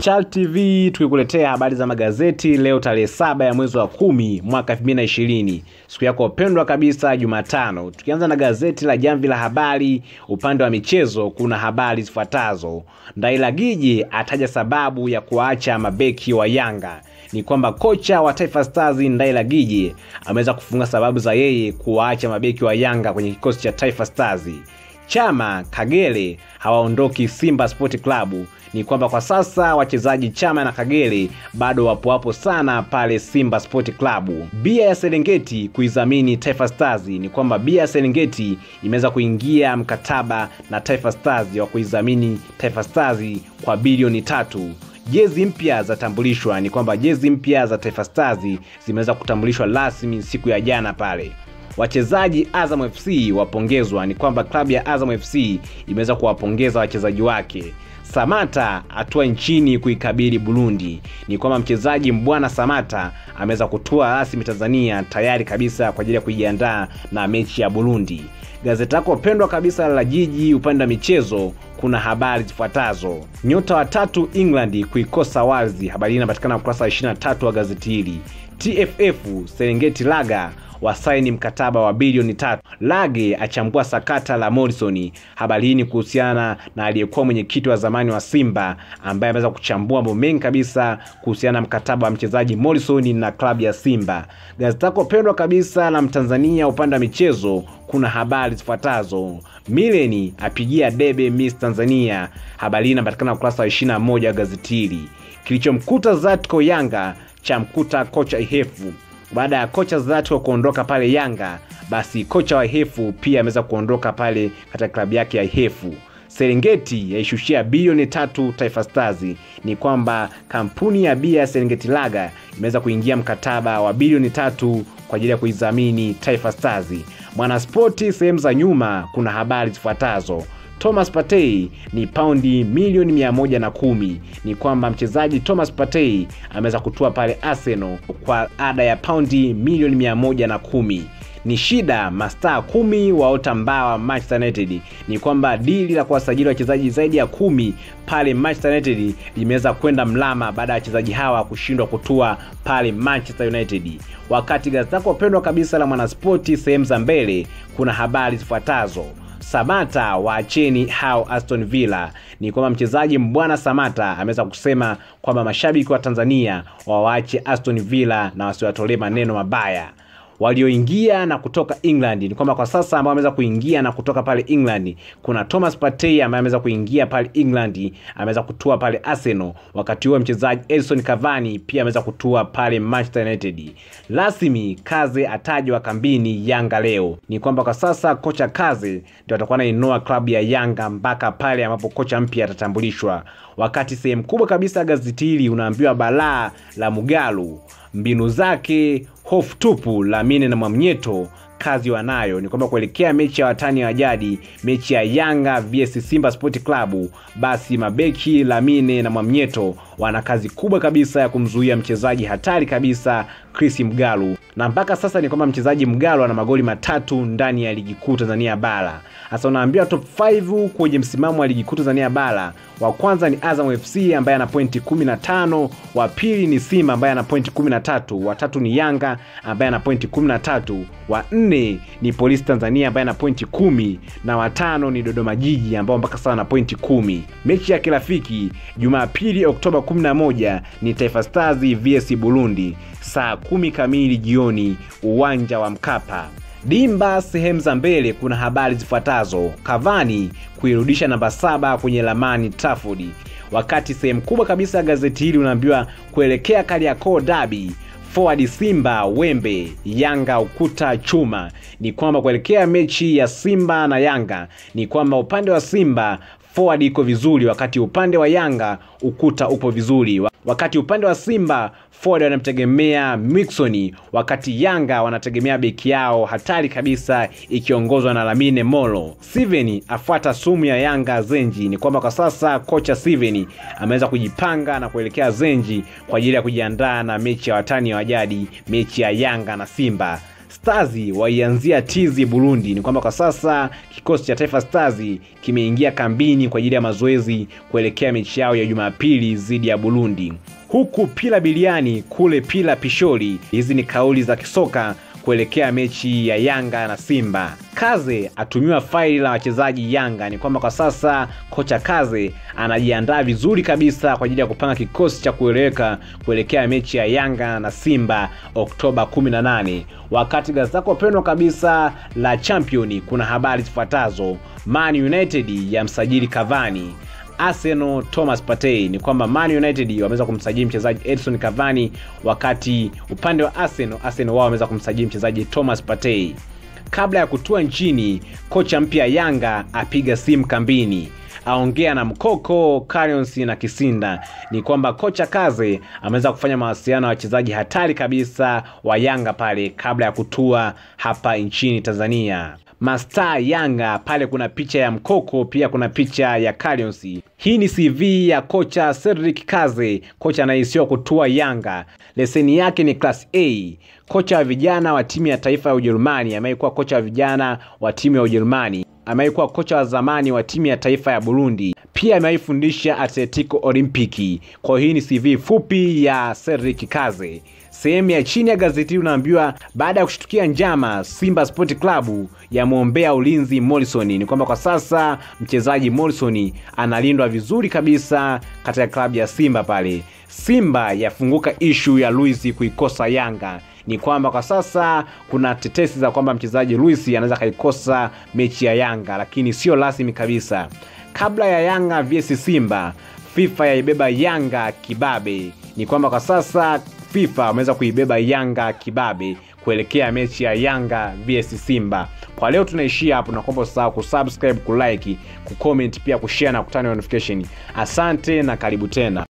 Chal TV tukikuletea habari za magazeti leo tarehe 7 ya mwezi wa 10 mwaka 2020. Siku yako pendwa kabisa Jumatano. Tukianza na gazeti la Jamvi la Habari, upande wa michezo kuna habari zifuatazo. Ndaila Giji ataja sababu ya kuacha mabeki wa Yanga. Ni kwamba kocha wa Taifa Stars Ndaila Giji ameweza kufunga sababu za yeye kuacha mabeki wa Yanga kwenye kikosi cha Taifa Stars. Chama, Kagere hawaondoki Simba Sport Club. Ni kwamba kwa sasa wachezaji Chama na Kagere bado wapo sana pale Simba Sport Club. Bia ya Serengeti kuizamini Taifa Stars. Ni kwamba Bia ya Serengeti imeweza kuingia mkataba na Taifa Stars wa kuizamini Taifa Stars kwa bilioni 3. Jezi mpya zatambulishwa. Ni kwamba jezi mpya za Taifa Stars zimeweza kutambulishwa rasmi siku ya jana pale. Wachezaji Azam FC wapongezwa. Ni kwamba klabu ya Azam FC imeweza kuwapongeza wachezaji wake. Samata atua nchini kuikabili Burundi. Ni kwamba mchezaji Mbwana Samata ameweza kutua rasmi Tanzania tayari kabisa kwa ajili ya kujiandaa na mechi ya Burundi. Gazeti lako pendwa kabisa la Jiji upande wa michezo kuna habari zifuatazo. Nyota watatu England kuikosa Wales. Habari hii inapatikana ukurasa 23 wa gazeti hili. TFF Serengeti Laga wasaini mkataba wa bilioni 3. Lage achambua sakata la Morrison. Habari hii ni kuhusiana na aliyekuwa mwenyekiti wa zamani wa Simba ambaye ameweza kuchambua mambo mengi kabisa kuhusiana na mkataba wa mchezaji Morrison na klabu ya Simba. Gazeti lako pendwa kabisa la Mtanzania upande wa michezo kuna habari zifuatazo. Mileni apigia debe Miss Tanzania. Habari hii inapatikana ukurasa wa 21 wa gazeti hili. Kilichomkuta Zatko Yanga chamkuta kocha Ihefu. Baada ya kocha Zatko kuondoka pale Yanga, basi kocha wa Ihefu pia ameweza kuondoka pale katika klabu yake ya Ihefu. Serengeti yaishushia bilioni 3 Taifa Stars. Ni kwamba kampuni ya Bia Serengeti Laga imeweza kuingia mkataba wa bilioni 3 kwa ajili ya kuizamini Taifa Stars. Mwanaspoti sehemu za nyuma kuna habari zifuatazo. Thomas Partey ni paundi milioni 110. Ni kwamba mchezaji Thomas Partey ameweza kutua pale Arsenal kwa ada ya paundi milioni 110. Ni shida mastaa 10 waota mbawa Manchester United. Ni kwamba dili la kuwasajili wachezaji zaidi ya 10 pale Manchester United limeweza kwenda mlama baada ya wachezaji hawa kushindwa kutua pale Manchester United. Wakati gazeti lako pendwa kabisa la Mwanaspoti sehemu za mbele kuna habari zifuatazo. Samata waacheni hao Aston Villa. Ni kwamba mchezaji Mbwana Samata ameweza kusema kwamba mashabiki wa Tanzania waache Aston Villa na wasiwatolee maneno mabaya. Walioingia na kutoka England, ni kwamba kwa sasa ambao wameweza kuingia na kutoka pale England kuna Thomas Partey ambaye ameweza kuingia pale England, ameweza kutua pale Arsenal. Wakati huo mchezaji Edison Cavani pia ameweza kutua pale Manchester United. Rasmi Kaze atajwa kambini Yanga leo. Ni kwamba kwa sasa kocha Kaze ndio atakuwa anainua klabu ya Yanga mpaka pale ambapo kocha mpya atatambulishwa. Wakati sehemu kubwa kabisa gazeti hili unaambiwa balaa la Mugalu, mbinu zake hofu tupu, Lamine na Mwamnyeto kazi wanayo. Ni kwamba kuelekea mechi ya watani wa jadi, mechi ya Yanga vs Simba Sport Club, basi mabeki Lamine na Mwamnyeto wana kazi kubwa kabisa ya kumzuia mchezaji hatari kabisa Chris Mugalu. Na mpaka sasa ni kwamba mchezaji Mugalu ana magoli 3 ndani ya ligi kuu Tanzania bara. Sasa unaambiwa top 5 kwenye msimamo wa ligi kuu Tanzania bara. Wa kwanza ni Azam FC ambaye ana pointi 15, wa pili ni Simba ambaye ana pointi 13, wa tatu ni Yanga ambaye ana pointi 13, wa 4 ni Polisi Tanzania ambaye ana pointi 10 na wa 5 ni Dodoma Jiji ambao mpaka sasa ana pointi 10. Mechi ya kirafiki Jumapili Oktoba 11 ni Taifa Stars vs Burundi saa 10 kamili jioni uwanja wa Mkapa. Dimba sehemu za mbele kuna habari zifuatazo. Cavani kuirudisha namba 7 kwenye lamani Trafford. Wakati sehemu kubwa kabisa gazeti hili unaambiwa kuelekea Kariakoo Derby, forward Simba Wembe, Yanga ukuta chuma. Ni kwamba kuelekea mechi ya Simba na Yanga, ni kwamba upande wa Simba forward iko vizuri, wakati upande wa Yanga ukuta upo vizuri. Wakati upande wa Simba forward wanamtegemea Mixon, wakati Yanga wanategemea beki yao hatari kabisa ikiongozwa na Lamine Molo. Steven afuata sumu ya Yanga Zenji. Ni kwamba kwa sasa kocha Steven ameweza kujipanga na kuelekea Zenji kwa ajili ya kujiandaa na mechi ya watani wa jadi, mechi ya Yanga na Simba. Stars waianzia tizi Burundi. Ni kwamba kwa sasa kikosi cha Taifa Stars kimeingia kambini kwa ajili ya mazoezi kuelekea mechi yao ya Jumapili dhidi ya Burundi. Huku pila biliani kule pila pishori. Hizi ni kauli za kisoka kuelekea mechi ya Yanga na Simba. Kaze atumiwa faili la wachezaji Yanga. Ni kwamba kwa sasa kocha Kaze anajiandaa vizuri kabisa kwa ajili ya kupanga kikosi cha kueleweka kuelekea mechi ya Yanga na Simba Oktoba 18. Wakati gazeti lako pendwa kabisa la Champion kuna habari zifuatazo. Man United ya msajili Cavani. Arsenal Thomas Partey. Ni kwamba Man United wameweza kumsajili mchezaji Edson Cavani, wakati upande wa Arsenal wao wameweza kumsajili mchezaji Thomas Partey. Kabla ya kutua nchini, kocha mpya Yanga apiga simu kambini, aongea na Mkoko, Carions na Kisinda. Ni kwamba kocha Kaze ameweza kufanya mawasiliano na wachezaji hatari kabisa wa Yanga pale kabla ya kutua hapa nchini Tanzania. Mastaa Yanga pale kuna picha ya Mkoko, pia kuna picha ya Carions. Hii ni CV ya kocha Cedric Kaze, kocha anayehisiwa kutua Yanga. Leseni yake ni class A. Kocha wa vijana wa timu ya taifa ya Ujerumani, amekuwa kocha wa vijana wa timu ya Ujerumani, amekuwa kocha wa zamani wa timu ya taifa ya Burundi, pia ameifundisha Atletico Olimpiki. Kwa hii ni CV fupi ya Cedric Kaze. Sehemu ya chini ya gazeti unaambiwa baada ya kushtukia njama Simba Sport Club ya muombea ulinzi Morrison. Ni kwamba kwa sasa mchezaji Morrison analindwa vizuri kabisa katika klabu ya Simba pale. Simba yafunguka issue ya Luis kuikosa Yanga. Ni kwamba kwa sasa kuna tetesi za kwamba mchezaji Luis anaweza kaikosa mechi ya Yanga, lakini sio rasmi kabisa. Kabla ya Yanga vs Simba, FIFA yaibeba Yanga kibabe. Ni kwamba kwa sasa FIFA wameweza kuibeba Yanga kibabe kuelekea mechi ya Yanga vs Simba. Kwa leo tunaishia hapo, na kuomba usahau kusubscribe, kulike, kucomment, pia kushare na kutana notification. Asante na karibu tena.